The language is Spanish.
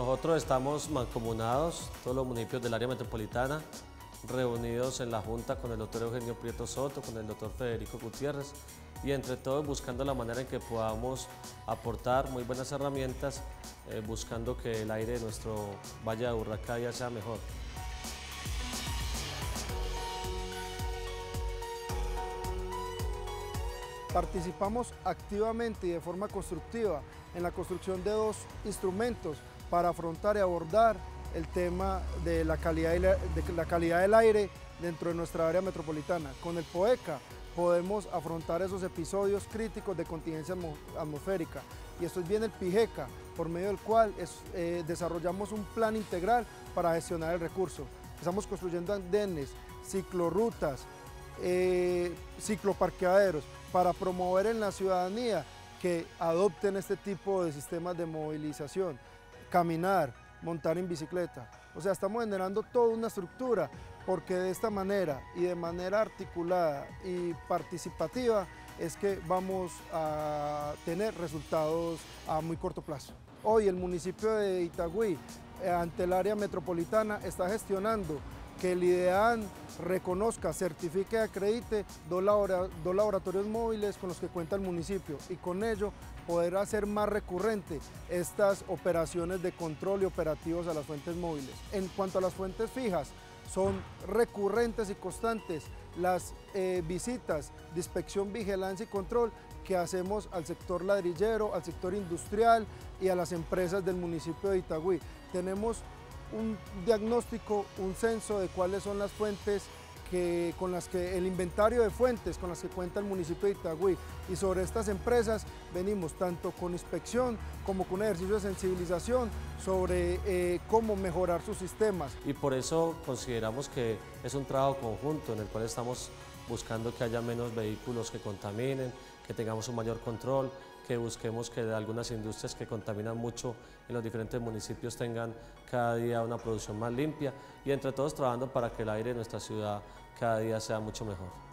Nosotros estamos mancomunados, todos los municipios del área metropolitana, reunidos en la Junta con el doctor Eugenio Prieto Soto, con el doctor Federico Gutiérrez, y entre todos buscando la manera en que podamos aportar muy buenas herramientas, buscando que el aire de nuestro Valle de Aburrá cada día sea mejor. Participamos activamente y de forma constructiva en la construcción de dos instrumentos para afrontar y abordar el tema de la calidad del aire dentro de nuestra área metropolitana. Con el POECA podemos afrontar esos episodios críticos de contingencia atmosférica, y esto es bien el PIGECA, por medio del cual desarrollamos un plan integral para gestionar el recurso. Estamos construyendo andenes, ciclorrutas, cicloparqueaderos, para promover en la ciudadanía que adopten este tipo de sistemas de movilización, caminar, montar en bicicleta. O sea, estamos generando toda una estructura, porque de esta manera y de manera articulada y participativa es que vamos a tener resultados a muy corto plazo. Hoy el municipio de Itagüí, ante el área metropolitana, está gestionando que el IDEAN reconozca, certifique y acredite dos laboratorios móviles con los que cuenta el municipio, y con ello poder hacer más recurrente estas operaciones de control y operativos a las fuentes móviles. En cuanto a las fuentes fijas, son recurrentes y constantes las visitas de inspección, vigilancia y control que hacemos al sector ladrillero, al sector industrial y a las empresas del municipio de Itagüí. Tenemos un diagnóstico, un censo de cuáles son las fuentes el inventario de fuentes con las que cuenta el municipio de Itagüí, y sobre estas empresas venimos tanto con inspección como con un ejercicio de sensibilización sobre cómo mejorar sus sistemas. Y por eso consideramos que es un trabajo conjunto en el cual estamos buscando que haya menos vehículos que contaminen, que tengamos un mayor control, que busquemos que algunas industrias que contaminan mucho en los diferentes municipios tengan cada día una producción más limpia, y entre todos trabajando para que el aire de nuestra ciudad cada día sea mucho mejor.